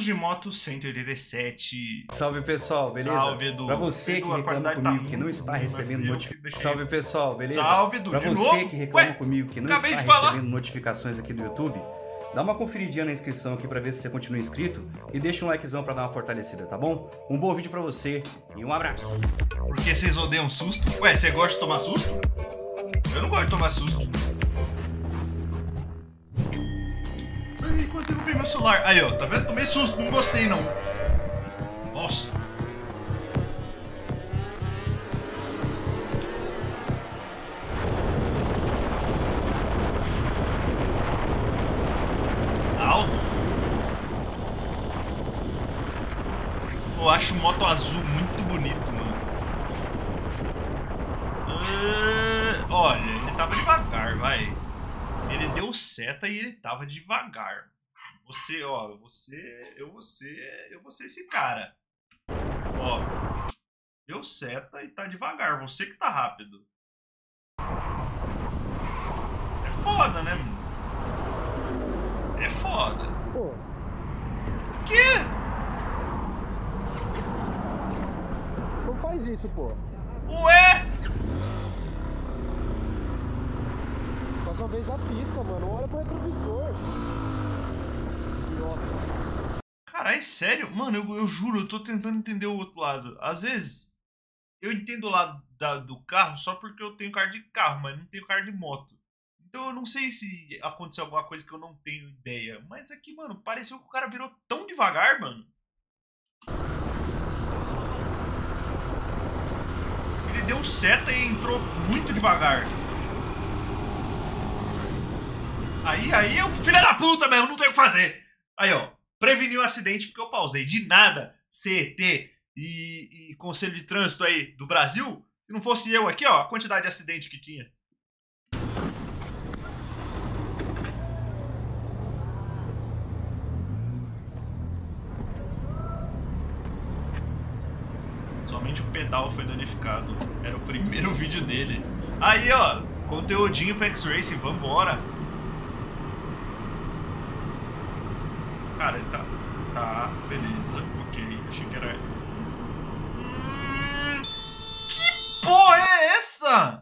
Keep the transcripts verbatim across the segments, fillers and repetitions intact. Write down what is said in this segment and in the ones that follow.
de moto cento e oitenta e sete. Salve pessoal, beleza? Salve, Edu. Pra você Edu, que reclama comigo tá que não está ruim, recebendo eu notificações. deixei... Salve pessoal, beleza? Salve, Edu, Pra de você novo? que reclama Ué, comigo que não acabei está de falar. recebendo notificações aqui do YouTube, dá uma conferidinha na inscrição aqui pra ver se você continua inscrito e deixa um likezão pra dar uma fortalecida, tá bom? Um bom vídeo pra você e um abraço. Porque vocês odeiam susto? Ué, você gosta de tomar susto? Eu não gosto de tomar susto. Ai, quase derrubei meu celular. Aí, ó, tá vendo? Tomei susto, não gostei, não. Nossa. Alto. Eu acho o moto azul muito bonito, mano. Uh, olha, ele tava devagar, vai. Ele deu seta e ele tava devagar. Você, ó, você, eu vou ser, eu vou ser esse cara. Ó, deu seta e tá devagar. Você que tá rápido. É foda, né, mano? É foda. Pô. Que? Não faz isso, pô. Ué? Mais uma vez a pista, mano. Olha pro retrovisor. Idiota. Caralho, é sério? Mano, eu, eu juro, eu tô tentando entender o outro lado. Às vezes, eu entendo o lado da, do carro só porque eu tenho carro de carro, mas não tenho carro de moto. Então eu não sei se aconteceu alguma coisa que eu não tenho ideia. Mas é que, mano, pareceu que o cara virou tão devagar, mano. Ele deu seta e entrou muito devagar. Aí, aí eu, filha da puta mesmo, não tenho o que fazer. Aí, ó, preveni o acidente porque eu pausei. De nada, C T e, e Conselho de Trânsito aí do Brasil, se não fosse eu aqui, ó, a quantidade de acidente que tinha. Somente o pedal foi danificado. Era o primeiro vídeo dele. Aí, ó, conteúdinho pra X-Racing, vambora. Cara, ele tá... Tá, beleza, ok. Achei que era... Hum, que porra é essa?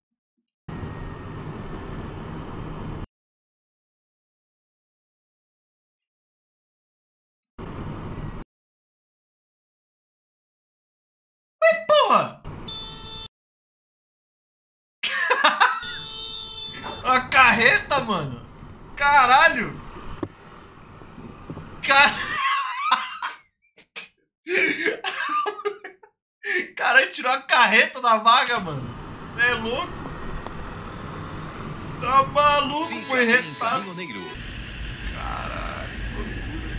Mas porra! A carreta, mano! Caralho! Cara... Cara, tirou a carreta da vaga, mano. Você é louco? Tá maluco? Sim, foi retado. Caralho, que loucura.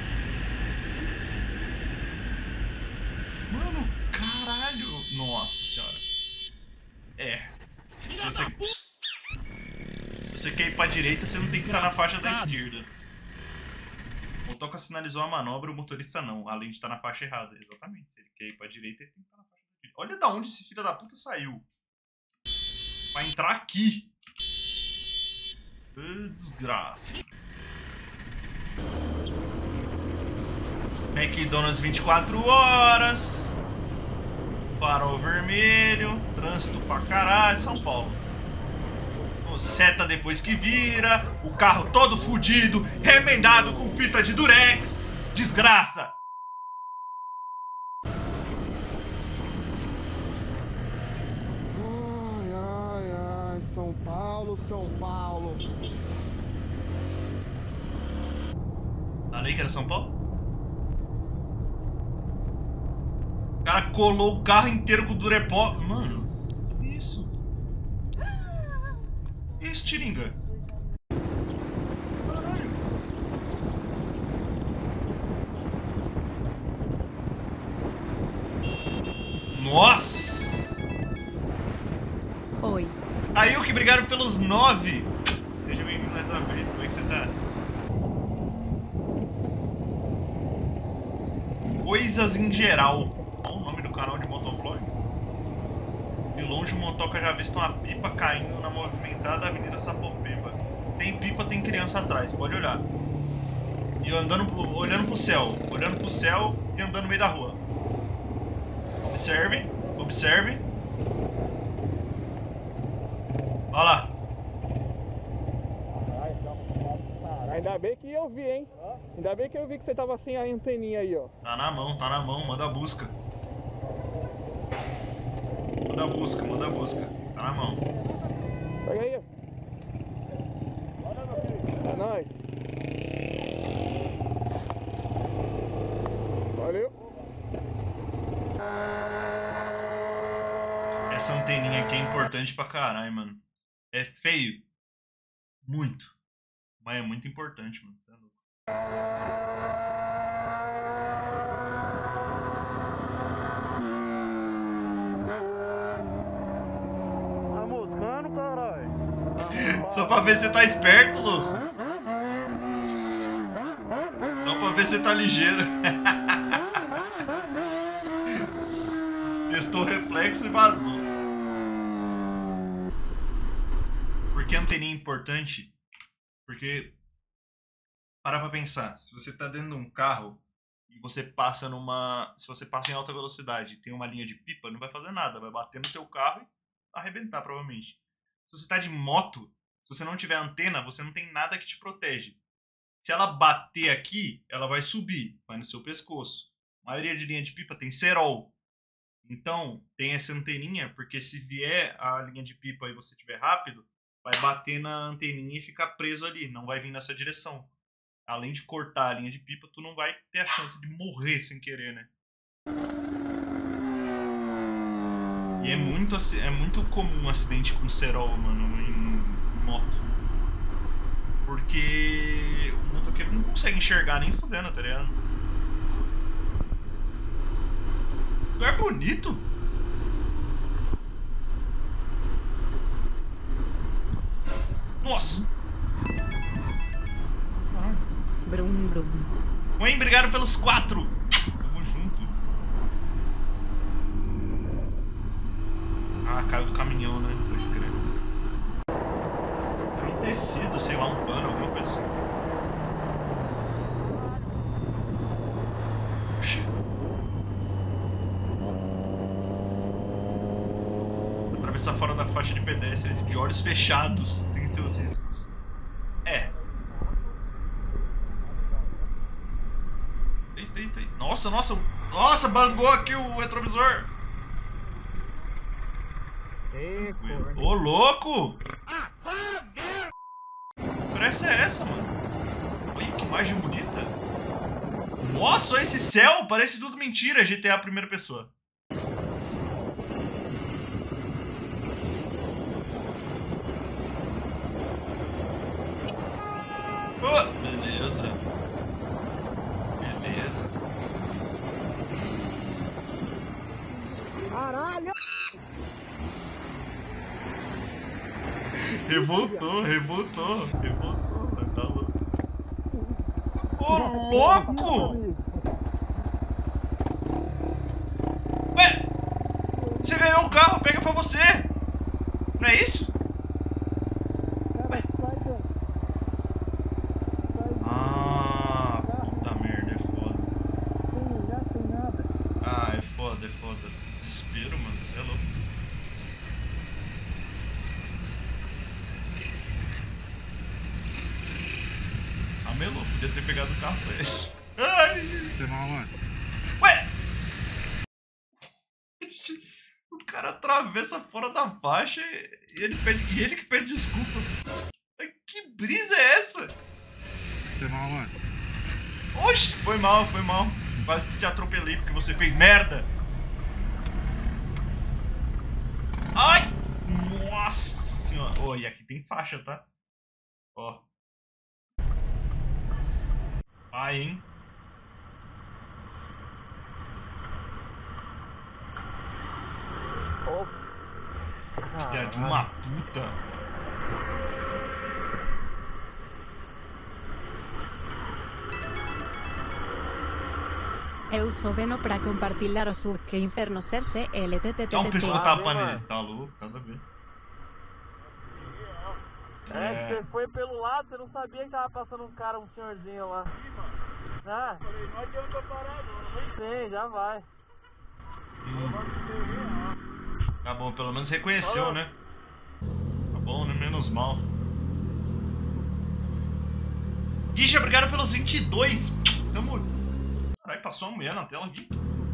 Mano, caralho. Nossa senhora. É. Se você... Se você quer ir pra direita, você não tem que estar na faixa da esquerda. O motoca sinalizou a manobra, o motorista não, além de estar na faixa errada. Exatamente, se ele quer ir pra direita, ele tem que estar na faixa da direita. Olha da onde esse filho da puta saiu. Pra entrar aqui. Oh, desgraça. McDonald's vinte e quatro horas. Farol vermelho. Trânsito pra caralho, São Paulo. Seta depois que vira, o carro todo fudido, remendado com fita de durex. Desgraça! Ai, ai, ai. São Paulo, São Paulo. Falei que era São Paulo? O cara colou o carro inteiro com durepó. Mano, que isso? Isso, Tiringa. Caralho. Nossa! Oi. Aí o que brigaram pelos nove. Seja bem-vindo mais uma vez. Como é que você tá? Coisas em geral. Qual o nome do canal de motovlog? De longe o motoca já avista uma pipa caindo na movimentada Avenida Sapopemba. Tem pipa, tem criança atrás, pode olhar. E eu andando, olhando pro céu. Olhando pro céu e andando no meio da rua. Observe. Observe. Olha lá. Ainda bem que eu vi, hein? Ainda bem que eu vi que você tava sem a anteninha aí, ó. Tá na mão, tá na mão. Manda a busca. Manda a busca, manda a busca. Tá na mão. Pega aí, ó. É nóis. Valeu. Essa anteninha aqui é importante pra caralho, mano. É feio. Muito. Mas é muito importante, mano. Você é louco. Tá moscando, caralho. Só pra ver se você tá esperto, louco. Só pra ver se você tá ligeiro. Testou o reflexo e vazou. Por que a anteninha é importante? Porque, para pra pensar, se você tá dentro de um carro e você passa numa... Se você passa em alta velocidade e tem uma linha de pipa, não vai fazer nada, vai bater no teu carro e arrebentar, provavelmente. Se você tá de moto, se você não tiver antena, você não tem nada que te protege. Se ela bater aqui, ela vai subir, vai no seu pescoço. A maioria de linha de pipa tem cerol. Então, tem essa anteninha, porque se vier a linha de pipa e você estiver rápido, vai bater na anteninha e ficar preso ali, não vai vir nessa direção. Além de cortar a linha de pipa, tu não vai ter a chance de morrer sem querer, né? E é muito, é muito comum um acidente com cerol, mano, em moto. Porque o motoqueiro não consegue enxergar nem fudendo, tá ligado? Lugar bonito. Nossa! Brum, brum. Mãe, obrigado pelos quatro! Tamo junto. Ah, caiu do caminhão, né? Pode crer. Era um tecido, sei lá, um pano, alguma coisa assim. Oxi. Atravessar fora da faixa de pedestres de olhos fechados tem seus riscos. É. Eita, eita, eita. Nossa, nossa. Nossa, bangou aqui o retrovisor. Ô, louco! Parece é essa, mano. Olha que imagem bonita. Nossa, esse céu parece tudo mentira, G T A primeira pessoa. Oh, beleza. Beleza. Caralho! Revoltou, revoltou, revoltou, tá louco. Ô, louco! Ué, você ganhou o carro, pega pra você. Não é isso? Ué. Ah, puta merda, é foda. Ah, é foda, é foda. Desespero, mano, você é louco. Melou, podia ter pegado o carro pra ele. Ai! Ué! O cara atravessa fora da faixa e ele, pede, e ele que pede desculpa. Que brisa é essa? Foi mal, mano. Oxi, foi mal, foi mal. Quase te atropelei porque você fez merda. Ai! Nossa senhora. Ó, oh, e aqui tem faixa, tá? Ó. Ai, hein? Oh. Filha de uma puta. Eu sou veno pra compartilhar o seu que inferno ser-se L T T T. Dá um pescotapa Ah, nele. mano. Tá louco, nada a ver. É, É. você foi pelo lado, você não sabia que tava passando um cara, um senhorzinho lá. Ah, não adianta parar não. Sim, já vai. Hum. Tá bom, pelo menos reconheceu, né? Tá bom, né? Menos mal. Guixa, obrigado pelos vinte e dois. Tamo... Caralho, passou uma mulher na tela aqui.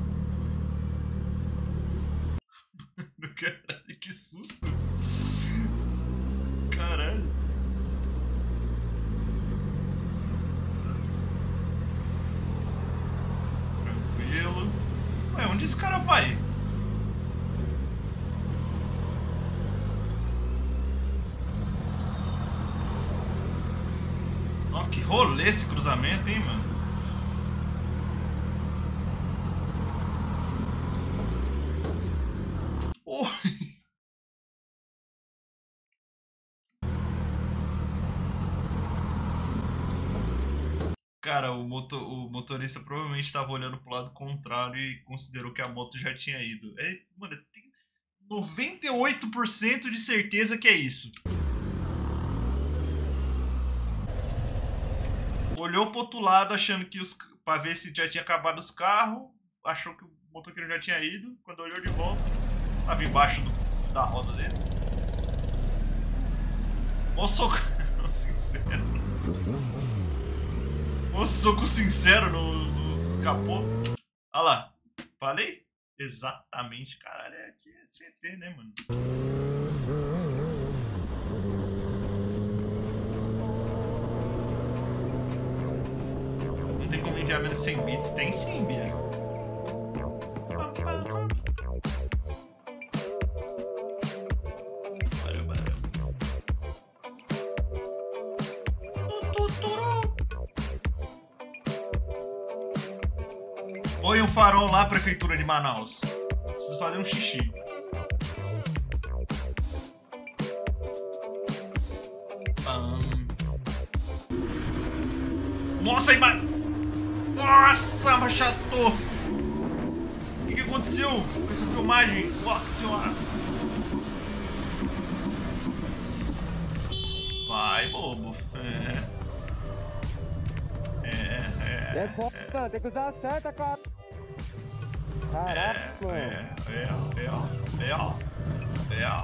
Caralho, que susto. Caralho. Tranquilo. Ué, onde esse cara vai? Ó, que rolê esse cruzamento, hein, mano? Oh. Cara, o, moto, o motorista provavelmente estava olhando pro lado contrário e considerou que a moto já tinha ido. É, mano, tem noventa e oito por cento de certeza que é isso. Olhou pro outro lado achando que os... pra ver se já tinha acabado os carros. Achou que o motoqueiro já tinha ido. Quando olhou de volta, tava embaixo do, da roda dele. Ô soco sincero. Ô soco sincero no, no capô. Olha lá. Falei? Exatamente, caralho. É aqui é C T, né, mano? Não tem como enviar menos cem bits? Tem sim, Bia. Põe um farol lá, Prefeitura de Manaus. Preciso fazer um xixi. Um... Nossa, aí, mas... Nossa, machatou! O que, que aconteceu com essa filmagem? Nossa senhora! Vai, bobo. É. É, é. É foda, é. Tem que usar a seta, cara. Caraca, é, mano. É, é, é, é, é.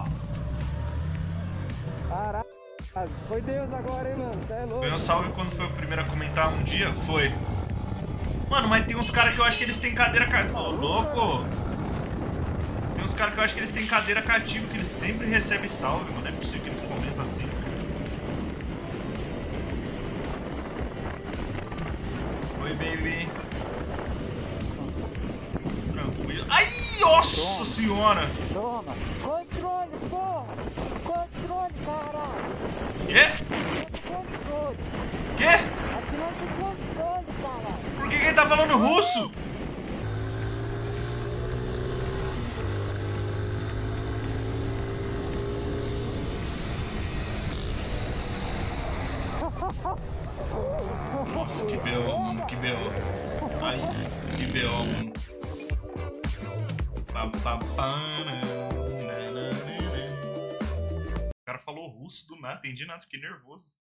Caraca, foi Deus agora, hein, mano. Você é louco. Ganhou salve quando foi o primeiro a comentar um dia? Foi. Mano, mas tem uns caras que eu acho que eles têm cadeira cativa. Ô, louco! Tem uns caras que eu acho que eles têm cadeira cativa, que eles sempre recebem salve, mano. É possível que eles comentam assim. Oi, baby. Tranquilo. Ai, nossa Toma. senhora! Toma! Controle, porra! Controle, caralho! Quê? Controle! Quê? Aqui não tem controle, caralho! Por que, que ele tá falando russo? Nossa, que B O, mano, que B O. Ai, que B O, mano. O cara falou russo do nada, entendi nada, fiquei nervoso.